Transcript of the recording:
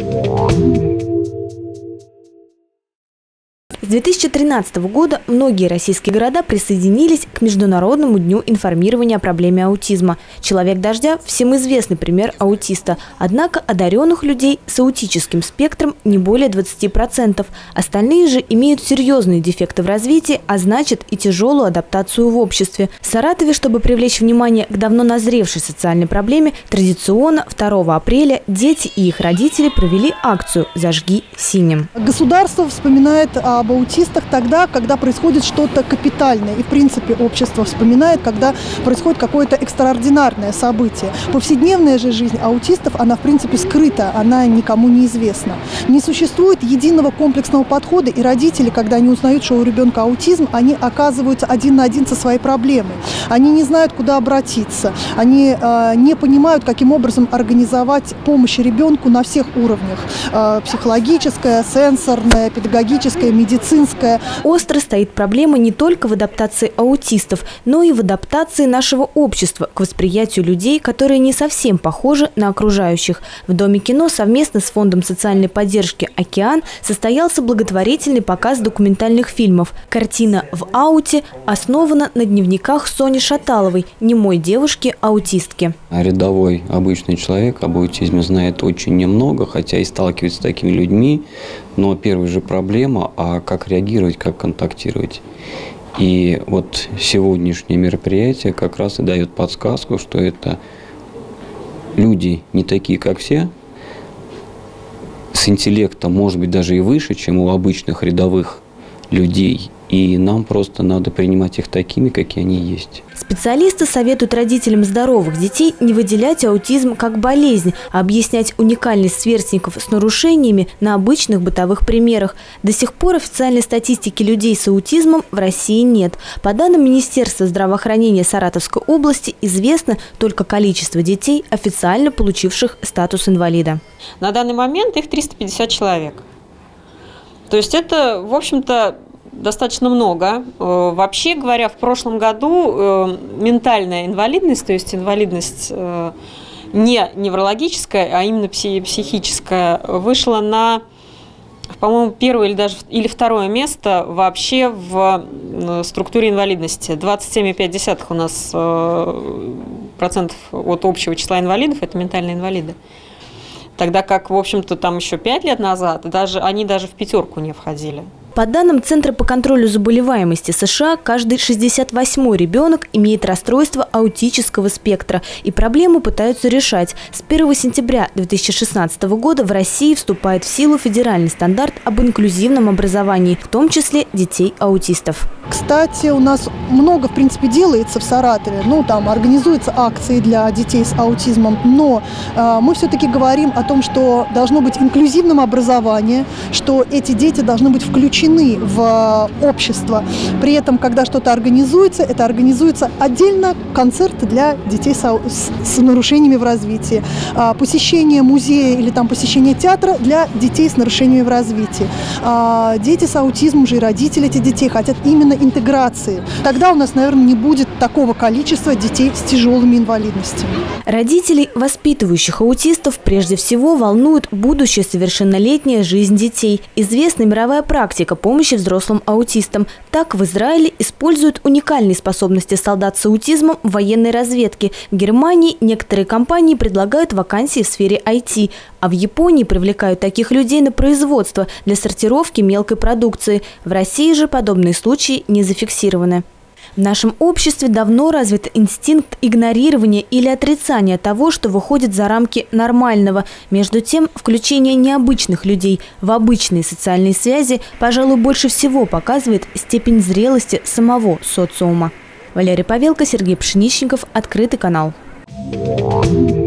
С 2013 года многие российские города присоединились к Международному дню информирования о проблеме аутизма. «Человек дождя» – всем известный пример аутиста. Однако одаренных людей с аутическим спектром не более 20%. Остальные же имеют серьезные дефекты в развитии, а значит и тяжелую адаптацию в обществе. В Саратове, чтобы привлечь внимание к давно назревшей социальной проблеме, традиционно 2 апреля дети и их родители провели акцию «Зажги синим». Государство вспоминает об аутистах тогда, когда происходит что-то капитальное. И, в принципе, общество вспоминает, когда происходит какое-то экстраординарное событие. Повседневная же жизнь аутистов, она, в принципе, скрыта, она никому не известна. Не существует единого комплексного подхода, и родители, когда они узнают, что у ребенка аутизм, они оказываются один на один со своей проблемой. Они не знают, куда обратиться. Они не понимают, каким образом организовать помощь ребенку на всех уровнях. Психологическая, сенсорная, педагогическая, медицинская. Остро стоит проблема не только в адаптации аутистов, но и в адаптации нашего общества к восприятию людей, которые не совсем похожи на окружающих. В Доме кино совместно с Фондом социальной поддержки «Океан» состоялся благотворительный показ документальных фильмов. Картина «В ауте» основана на дневниках Сони Шаталовой, немой девушки-аутистки. Рядовой обычный человек об аутизме знает очень немного, хотя и сталкивается с такими людьми. Но первая же проблема, а как реагировать, как контактировать. И вот сегодняшнее мероприятие как раз и дает подсказку, что это люди не такие, как все, с интеллектом, может быть, даже и выше, чем у обычных рядовых людей. И нам просто надо принимать их такими, какие они есть. Специалисты советуют родителям здоровых детей не выделять аутизм как болезнь, а объяснять уникальность сверстников с нарушениями на обычных бытовых примерах. До сих пор официальной статистики людей с аутизмом в России нет. По данным Министерства здравоохранения Саратовской области, известно только количество детей, официально получивших статус инвалида. На данный момент их 350 человек. То есть это, в общем-то, достаточно много. Вообще говоря, в прошлом году ментальная инвалидность, то есть инвалидность не неврологическая, а именно психическая, вышла на, по-моему, первое или второе место вообще в структуре инвалидности. 27,5 у нас процентов от общего числа инвалидов – это ментальные инвалиды. Тогда как, в общем-то, там еще 5 лет назад они даже в пятерку не входили. По данным Центра по контролю заболеваемости США, каждый 68-й ребенок имеет расстройство аутического спектра, и проблему пытаются решать. С 1 сентября 2016 года в России вступает в силу федеральный стандарт об инклюзивном образовании, в том числе детей-аутистов. Кстати, у нас много, в принципе, делается в Саратове. Там организуются акции для детей с аутизмом, но мы все-таки говорим о том, что должно быть инклюзивным образование, что эти дети должны быть включены в общество. При этом, когда что-то организуется, это организуется отдельно концерты для детей с нарушениями в развитии, посещение музея или посещение театра для детей с нарушениями в развитии. Дети с аутизмом же и родители этих детей хотят именно интеграции. Тогда у нас, наверное, не будет такого количества детей с тяжелыми инвалидностями. Родителей, воспитывающих аутистов, прежде всего волнует будущая совершеннолетняя жизнь детей. Известна мировая практика помощи взрослым аутистам. Так, в Израиле используют уникальные способности солдат с аутизмом в военной разведке. В Германии некоторые компании предлагают вакансии в сфере IT, а в Японии привлекают таких людей на производство для сортировки мелкой продукции. В России же подобные случаи не зафиксированы. В нашем обществе давно развит инстинкт игнорирования или отрицания того, что выходит за рамки нормального. Между тем, включение необычных людей в обычные социальные связи, пожалуй, больше всего показывает степень зрелости самого социума. Валерия Павелко, Сергей Пшеничников, Открытый канал.